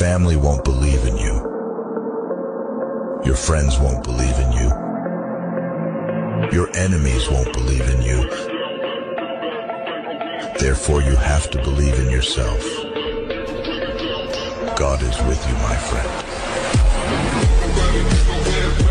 family won't believe in you. Your friends won't believe in you. Your enemies won't believe in you. Therefore, you have to believe in yourself. God is with you, my friend.